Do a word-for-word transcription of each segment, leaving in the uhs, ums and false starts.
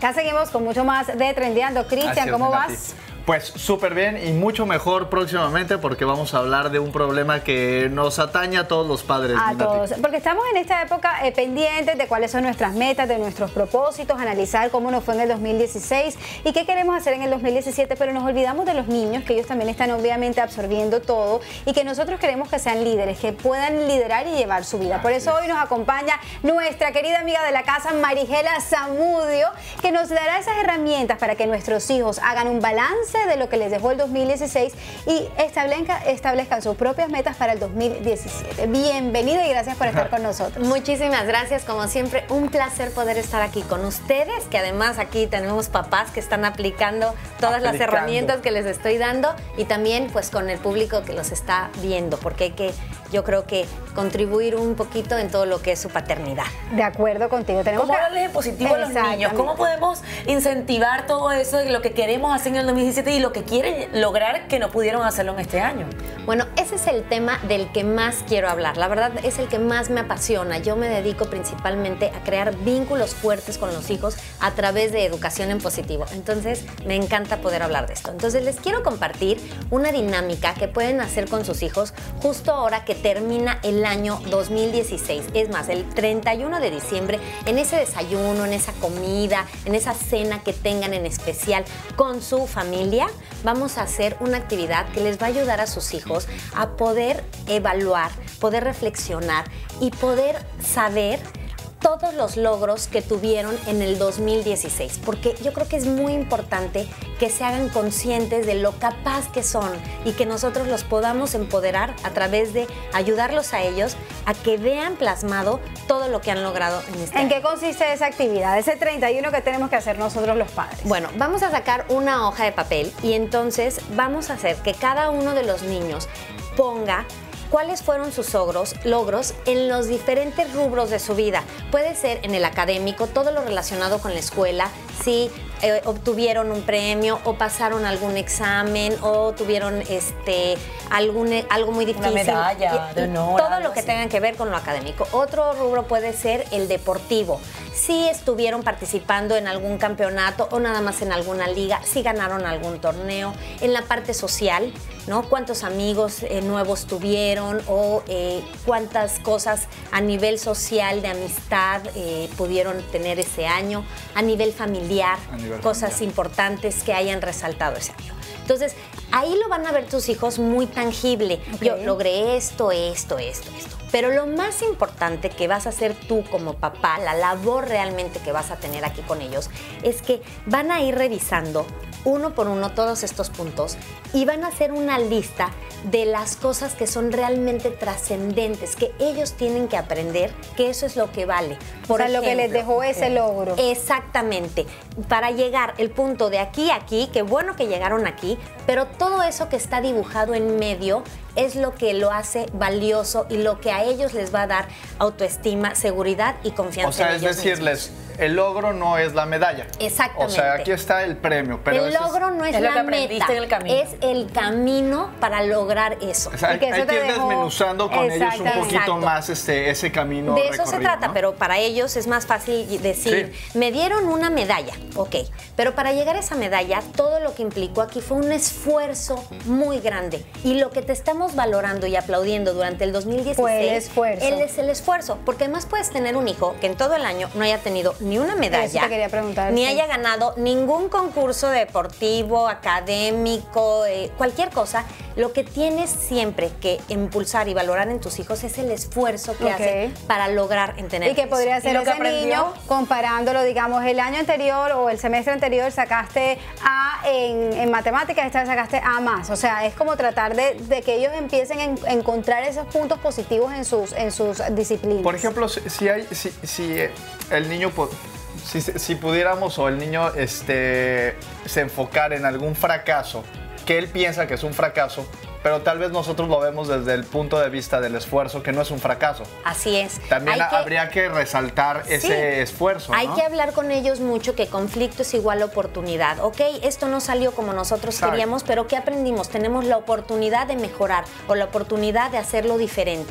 acá seguimos con mucho más de Trendeando. Cristian, ¿cómo vas? Pues súper bien y mucho mejor próximamente porque vamos a hablar de un problema que nos atañe a todos los padres. A Nati. todos, porque estamos en esta época eh, pendientes de cuáles son nuestras metas, de nuestros propósitos, analizar cómo nos fue en el dos mil dieciséis y qué queremos hacer en el dos mil diecisiete, pero nos olvidamos de los niños, que ellos también están obviamente absorbiendo todo y que nosotros queremos que sean líderes, que puedan liderar y llevar su vida. Por eso hoy nos acompaña nuestra querida amiga de la casa, Marigela Zamudio, que nos dará esas herramientas para que nuestros hijos hagan un balance de lo que les dejó el dos mil dieciséis y establezca, establezcan sus propias metas para el dos mil diecisiete. Bienvenida y gracias por estar con nosotros. Muchísimas gracias, como siempre, un placer poder estar aquí con ustedes, que además aquí tenemos papás que están aplicando todas aplicando. las herramientas que les estoy dando y también pues con el público que los está viendo, porque hay que, yo creo que contribuir un poquito en todo lo que es su paternidad. De acuerdo contigo. Tenemos ¿Cómo que darle positivo a los niños? ¿Cómo podemos incentivar todo eso de lo que queremos hacer en el dos mil diecisiete y lo que quieren lograr que no pudieron hacerlo en este año? Bueno, ese es el tema del que más quiero hablar. La verdad es el que más me apasiona. Yo me dedico principalmente a crear vínculos fuertes con los hijos a través de educación en positivo. Entonces, me encanta poder hablar de esto. Entonces, les quiero compartir una dinámica que pueden hacer con sus hijos justo ahora que termina el año dos mil dieciséis. Es más, el treinta y uno de diciembre, en ese desayuno, en esa comida, en esa cena que tengan en especial con su familia, vamos a hacer una actividad que les va a ayudar a sus hijos a poder evaluar, poder reflexionar y poder saber todos los logros que tuvieron en el dos mil dieciséis, porque yo creo que es muy importante que se hagan conscientes de lo capaz que son y que nosotros los podamos empoderar a través de ayudarlos a ellos a que vean plasmado todo lo que han logrado en este ¿En año. qué consiste esa actividad, ese treinta y uno que tenemos que hacer nosotros los padres? Bueno, vamos a sacar una hoja de papel y entonces vamos a hacer que cada uno de los niños ponga cuáles fueron sus logros, logros en los diferentes rubros de su vida. Puede ser en el académico, todo lo relacionado con la escuela, si eh, obtuvieron un premio o pasaron algún examen o tuvieron este, algún, algo muy difícil. Una medalla de honor. Todo lo que así. tenga que ver con lo académico. Otro rubro puede ser el deportivo. Si estuvieron participando en algún campeonato o nada más en alguna liga, si ganaron algún torneo. En la parte social, ¿no? Cuántos amigos eh, nuevos tuvieron o eh, cuántas cosas a nivel social de amistad eh, pudieron tener ese año. A nivel familiar, a nivel cosas familiar. importantes que hayan resaltado ese año. Entonces, ahí lo van a ver tus hijos muy tangible. Okay. Yo logré esto, esto, esto, esto. Pero lo más importante que vas a hacer tú como papá, la labor realmente que vas a tener aquí con ellos, es que van a ir revisando uno por uno todos estos puntos y van a hacer una lista de las cosas que son realmente trascendentes, que ellos tienen que aprender, que eso es lo que vale. o Por sea, ejemplo, lo que les dejó ese logro. Exactamente. Para llegar el punto de aquí a aquí, qué bueno que llegaron aquí, pero todo eso que está dibujado en medio es lo que lo hace valioso y lo que a ellos les va a dar autoestima, seguridad y confianza O sea, en es ellos decirles, mismos. el logro no es la medalla. Exactamente. O sea, aquí está el premio. Pero el ese logro no es, es lo la que aprendiste meta, en el camino. es el camino para lograr eso. O sea, Y que hay eso que te ir dejó- desmenuzando con ellos un Exactamente. poquito Exacto. más este, ese camino De eso se recorrido, trata, ¿no? pero para ellos es más fácil decir, Sí. me dieron una medalla, ok, pero para llegar a esa medalla, todo lo que implicó aquí fue un esfuerzo muy grande. Y lo que te estamos valorando y aplaudiendo durante el dos mil dieciséis Fue el esfuerzo. él es el esfuerzo, porque además puedes tener un hijo que en todo el año no haya tenido ni una medalla, Eso te quería preguntar, ni sí. haya ganado ningún concurso deportivo, académico, eh, cualquier cosa. Lo que tienes siempre que impulsar y valorar en tus hijos es el esfuerzo que Ok. hacen para lograr en tener Y que eso. podría ser lo que ese aprendió? niño comparándolo, digamos, el año anterior o el semestre anterior sacaste A en, en matemáticas, esta vez sacaste A más. O sea, es como tratar de, de que ellos empiecen a en- a encontrar esos puntos positivos en sus, en sus disciplinas. Por ejemplo, si, si hay, si, si eh, el niño, pu- si, si pudiéramos o el niño este, se enfocar en algún fracaso, que él piensa que es un fracaso, pero tal vez nosotros lo vemos desde el punto de vista del esfuerzo, que no es un fracaso. Así es. También Hay que- habría que resaltar Sí. ese esfuerzo, Hay ¿no? que hablar con ellos mucho que conflicto es igual a oportunidad. Ok, esto no salió como nosotros Exacto. queríamos, pero ¿qué aprendimos? Tenemos la oportunidad de mejorar o la oportunidad de hacerlo diferente.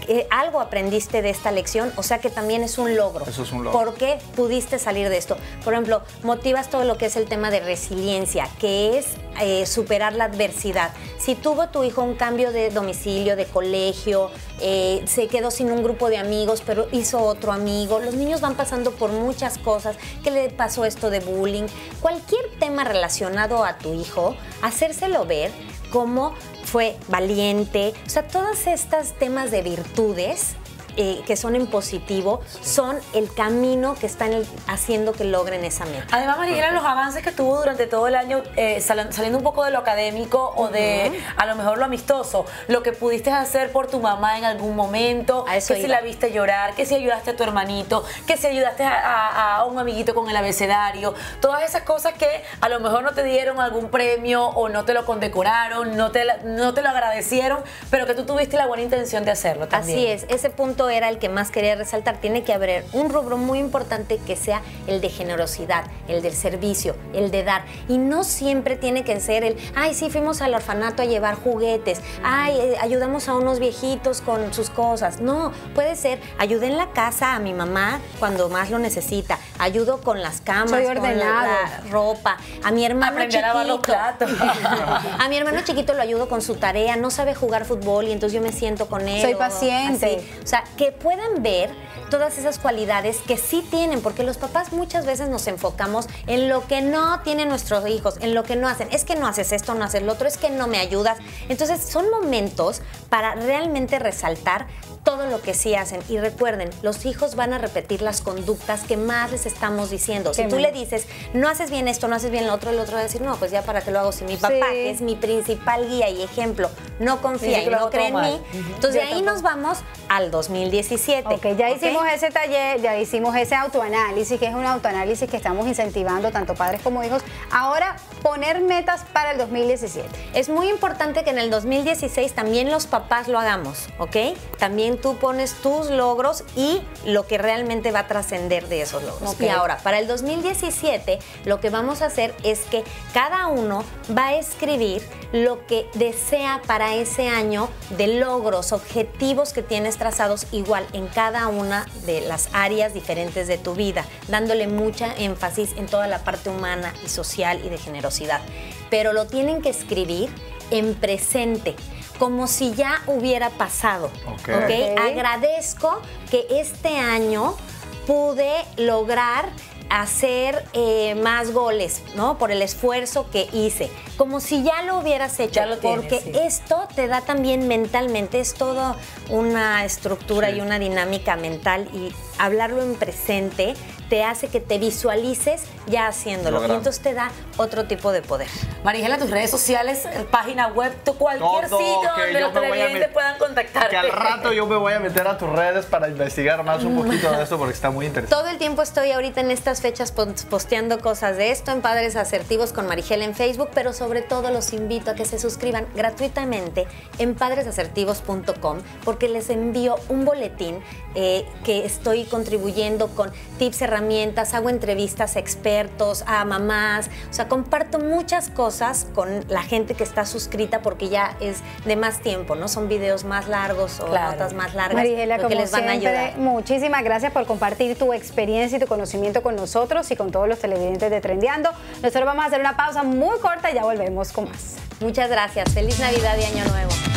eh, algo aprendiste de esta lección, o sea que también es un logro. Eso es un logro. ¿Por qué pudiste salir de esto? Por ejemplo, motivas todo lo que es el tema de resiliencia, que es eh, superar la adversidad. Si tuvo tu hijo un cambio de domicilio, de colegio, eh, se quedó sin un grupo de amigos, pero hizo otro amigo, los niños van pasando por muchas cosas. ¿Qué le pasó esto de bullying? Cualquier tema relacionado a tu hijo, hacérselo ver como fue valiente, o sea, todos estos temas de virtudes eh, que son en positivo, son el camino que están el, haciendo que logren esa meta. Además, Mariela, los avances que tuvo durante todo el año, eh, sal, saliendo un poco de lo académico o de a lo mejor lo amistoso, lo que pudiste hacer por tu mamá en algún momento, A eso que iba. si la viste llorar, que si ayudaste a tu hermanito, que si ayudaste a, a, a un amiguito con el abecedario, todas esas cosas que a lo mejor no te dieron algún premio o no te lo condecoraron, no te, no te lo agradecieron, pero que tú tuviste la buena intención de hacerlo también. Así es, ese punto era el que más quería resaltar. Tiene que haber un rubro muy importante que sea el de generosidad, el del servicio, el de dar. Y no siempre tiene que ser el, ay, sí, fuimos al orfanato a llevar juguetes, ay, eh, ayudamos a unos viejitos con sus cosas. No, puede ser, ayudé en la casa a mi mamá cuando más lo necesita, ayudo con las camas, Soy con ordenado. la, la ropa, a mi hermano Aprender a lavar los chiquito. platos. A mi hermano chiquito lo ayudo con su tarea, no sabe jugar fútbol y entonces yo me siento con él. Soy o paciente. así. O sea, que puedan ver todas esas cualidades que sí tienen, porque los papás muchas veces nos enfocamos en lo que no tienen nuestros hijos, en lo que no hacen. Es que no haces esto, no haces lo otro, es que no me ayudas. Entonces son momentos para realmente resaltar todo lo que sí hacen. Y recuerden, los hijos van a repetir las conductas que más les estamos diciendo. Si Qué tú mal. le dices, no haces bien esto, no haces bien lo otro, el otro va a decir, no, pues ya para qué lo hago si mi papá, Sí. que es mi principal guía y ejemplo, no confía Dice que y lo no hago cree en todo mí. mal. Ujú. Entonces de Yo ahí tampoco. nos vamos al dos mil diecisiete. Ok, ya ¿ok? hicimos ese taller, ya hicimos ese autoanálisis, que es un autoanálisis que estamos incentivando tanto padres como hijos. Ahora, poner metas para el dos mil diecisiete. Es muy importante que en el dos mil dieciséis también los papás lo hagamos, ¿ok? También tú pones tus logros y lo que realmente va a trascender de esos logros. Ok. Y ahora, para el dos mil diecisiete, lo que vamos a hacer es que cada uno va a escribir lo que desea para ese año de logros, objetivos que tienes trazados igual en cada una de las áreas diferentes de tu vida, dándole mucha énfasis en toda la parte humana y social y de generosidad. Pero lo tienen que escribir en presente, como si ya hubiera pasado. Ok. ¿Ok? Ok. Agradezco que este año pude lograr hacer eh, más goles, ¿no? Por el esfuerzo que hice. Como si ya lo hubieras hecho. Ya lo tienes, porque sí. esto te da también mentalmente, es toda una estructura Sí. y una dinámica mental, y hablarlo en presente te hace que te visualices ya haciéndolo. Logrando. Y entonces te da otro tipo de poder. Mariela, tus redes sociales, eh, página web, tu cualquier Todo, sitio que donde yo los me voy a televidentes met- puedan contactarte. Que al rato yo me voy a meter a tus redes para investigar más un poquito de esto porque está muy interesante. Todo el tiempo estoy ahorita en estas fechas pon- posteando cosas de esto en Padres Asertivos con Marigela en Facebook, pero sobre todo los invito a que se suscriban gratuitamente en padres asertivos punto com, porque les envío un boletín eh, que estoy contribuyendo con tips, herramientas, hago entrevistas a expertos, a mamás, o sea, comparto muchas cosas con la gente que está suscrita porque ya es de más tiempo, ¿no? Son videos más largos o Claro. notas más largas, Marigela, lo como que les van a siempre, ayudar. muchísimas gracias por compartir tu experiencia y tu conocimiento con nosotros y con todos los televidentes de Trendeando. Nosotros vamos a hacer una pausa muy corta y ya volvemos con más. Muchas gracias. Feliz Navidad y Año Nuevo.